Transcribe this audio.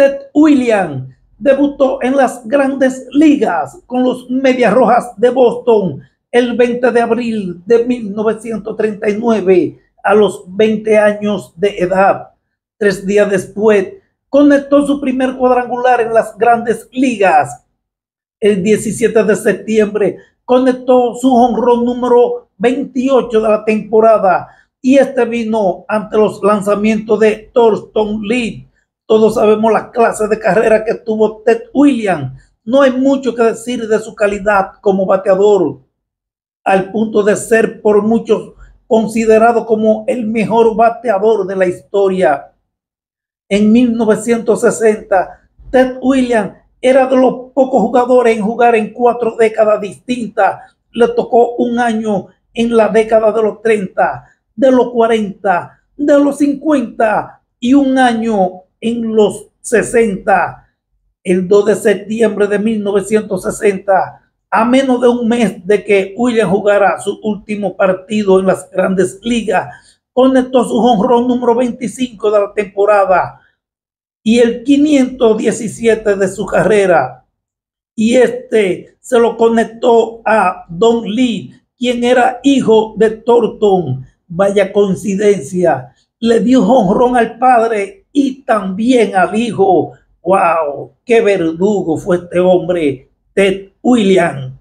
Ted Williams debutó en las Grandes Ligas con los Medias Rojas de Boston el 20 de abril de 1939 a los 20 años de edad. 3 días después, conectó su primer cuadrangular en las Grandes Ligas. El 17 de septiembre, conectó su jonrón número 28 de la temporada y este vino ante los lanzamientos de Thurston Lee. Todos sabemos la clase de carrera que tuvo Ted Williams. No hay mucho que decir de su calidad como bateador, al punto de ser por muchos considerado como el mejor bateador de la historia. En 1960, Ted Williams era de los pocos jugadores en jugar en 4 décadas distintas. Le tocó un año en la década de los 30, de los 40, de los 50 y un año en los 60. El 2 de septiembre de 1960, a menos de un mes de que Williams jugara su último partido en las Grandes Ligas, conectó su jonrón número 25 de la temporada y el 517 de su carrera. Y este se lo conectó a Don Lee, quien era hijo de Thornton. Vaya coincidencia. Le dio jonrón al padre y también al hijo. ¡Wow! ¡Qué verdugo fue este hombre, Ted Williams!